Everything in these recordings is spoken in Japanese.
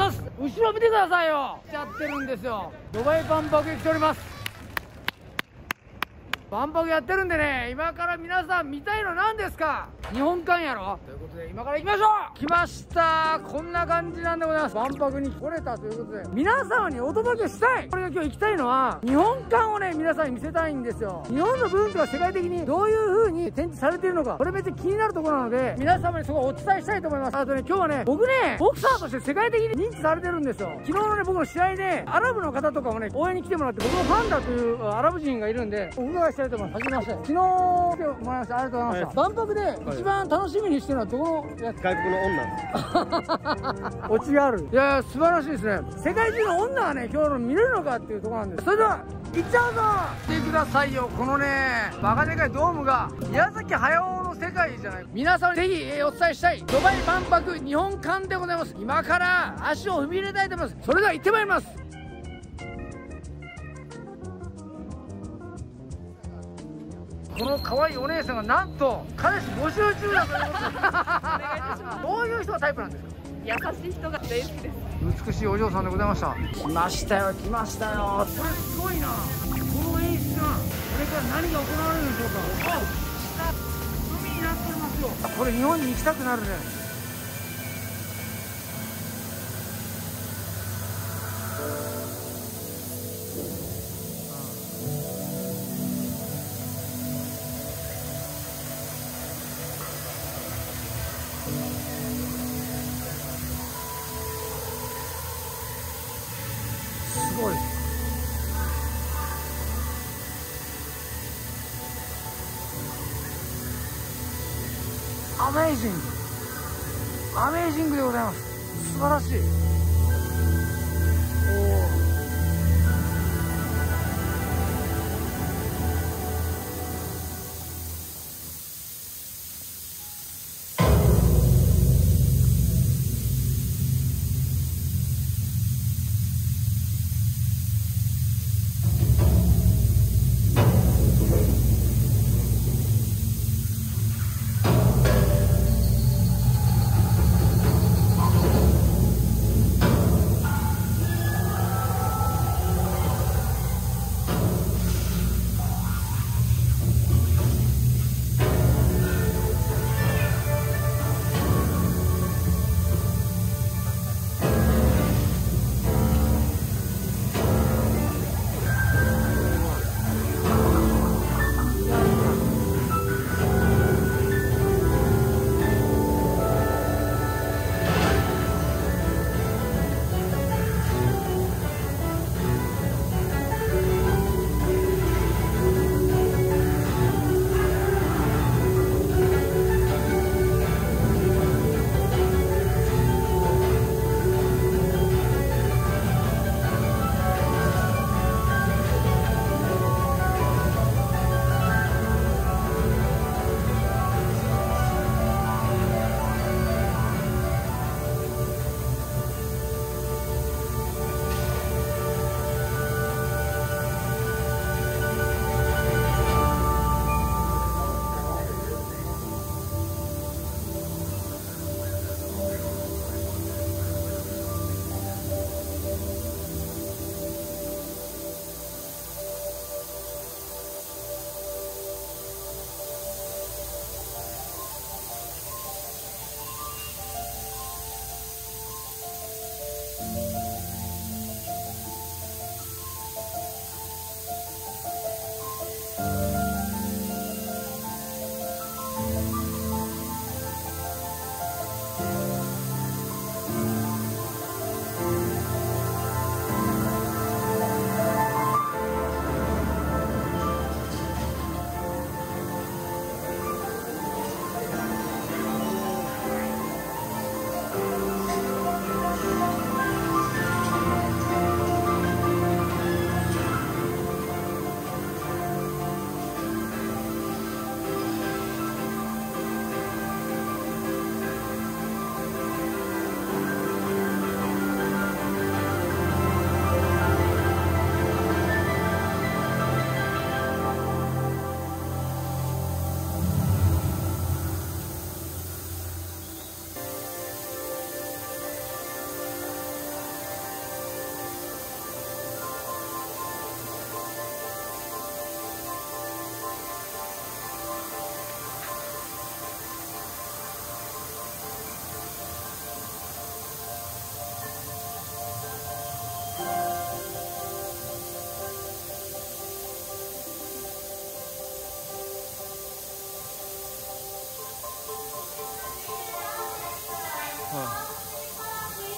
ます。後ろ見てくださいよ。やってるんですよ。ドバイ万博へ来ております。万博やってるんでね、今から皆さん見たいの何ですか？日本館やろということで、今から行きましょう。来ました。こんな感じなんでございます。万博に来れたということで、皆様にお届けしたい。これが今日行きたいのは、日本館をね、皆さんに見せたいんですよ。日本の文化が世界的にどういう風に展示されているのか、これめっちゃ気になるところなので、皆様にそこをお伝えしたいと思います。あとね、今日はね、僕ね、ボクサーとして世界的に認知されてるんですよ。昨日のね、僕の試合で、アラブの方とかもね、応援に来てもらって、僕のファンだというアラブ人がいるんで、お伺いしたいと思います。はじめまして。昨日来てもらいました。ありがとうございました。万博で一番楽しみにしてるのはどこのやつ？ 外国の女。 オチがある。いや素晴らしいですね。世界中の女はね、今日の見れるのかっていうところなんです。それでは行っちゃうぞ。見てくださいよ、このねバカでかいドームが宮崎駿の世界じゃない。皆さんぜひ、お伝えしたいドバイ万博日本館でございます。今から足を踏み入れたいと思います。それでは行ってまいります。この可愛いお姉さんがなんと彼氏募集中だということでお願いいたします。どういう人がタイプなんですか？ 優しい人が大好きです。 美しいお嬢さんでございました。来ましたよ、来ましたよ。これすごいな。この演出がこれから何が行われるんでしょうか。下海になっておりますよ。これ日本に行きたくなるね。すごい。アメージング、アメージングでございます。素晴らしい。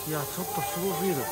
いやちょっとすごすぎる。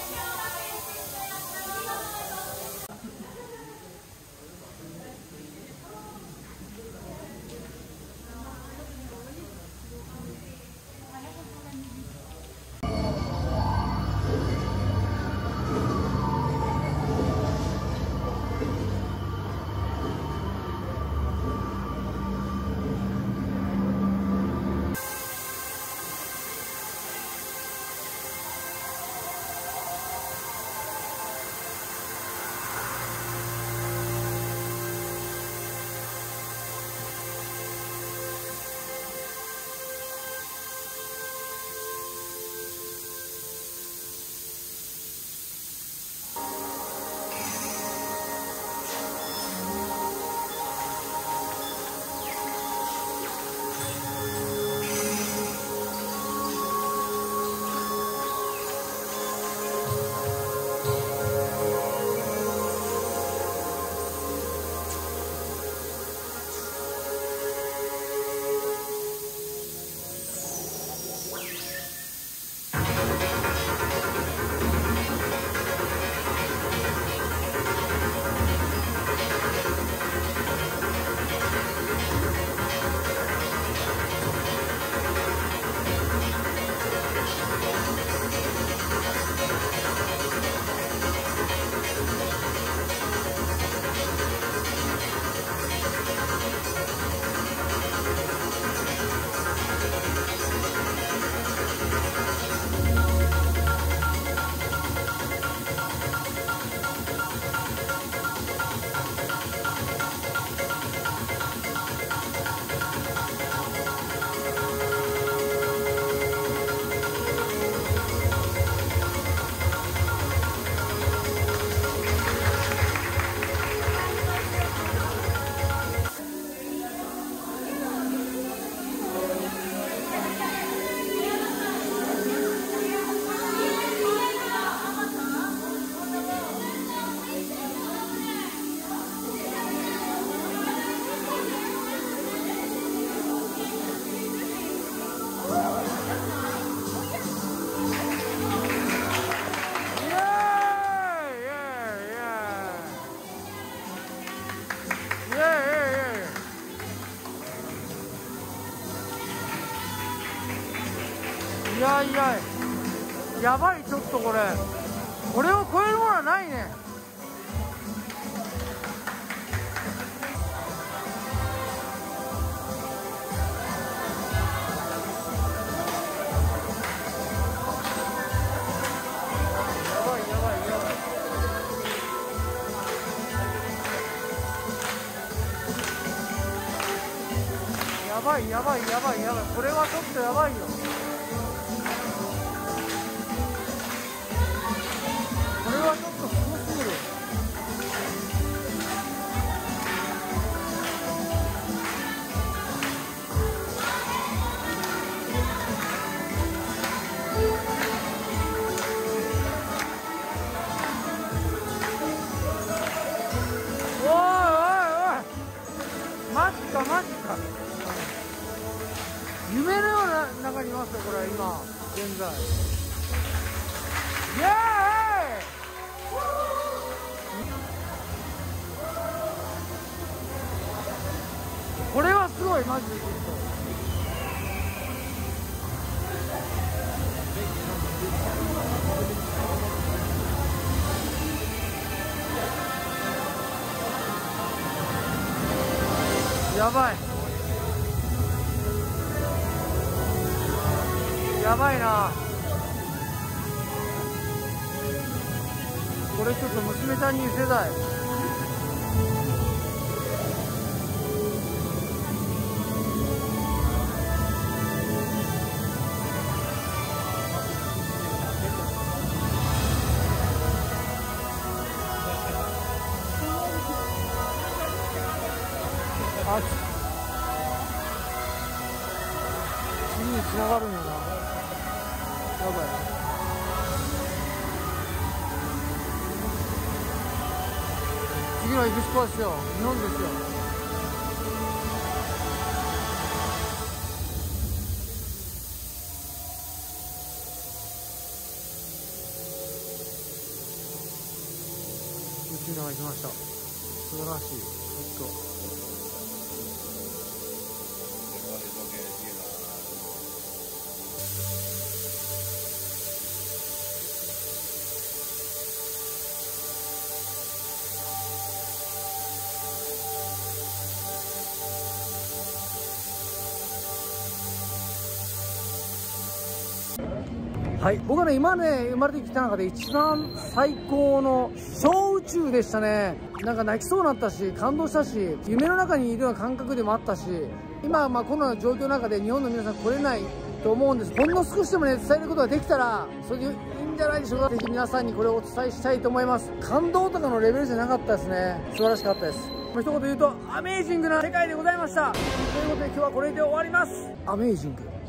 いやいや、やばい、ちょっとこれを超えるものはないね。やばいやばいやばいやばい、これはちょっとやばいよ。これはちょっとすごすぎる。おいおいおい、マジかマジか。夢のような中にいますよ、これ今現在。イエーイ！これはすごい、マジでちょっとやばいやばいな。これちょっと娘ちゃんに見せたい。あ、次に繋がるんやな。やばい。次のエクスポですよ。日本ですよ。 富士山が行きました。素晴らしい。ちょっとはい、僕はね、今ね、生まれてきた中で一番最高の小宇宙でしたね。なんか泣きそうになったし、感動したし、夢の中にいるような感覚でもあったし、今、コロナの状況の中で日本の皆さん来れないと思うんです。ほんの少しでもね、伝えることができたら、それでいいんじゃないでしょうか。ぜひ皆さんにこれをお伝えしたいと思います。感動とかのレベルじゃなかったですね。素晴らしかったです。一言言うと、アメージングな世界でございました。ということで今日はこれで終わります。アメージング。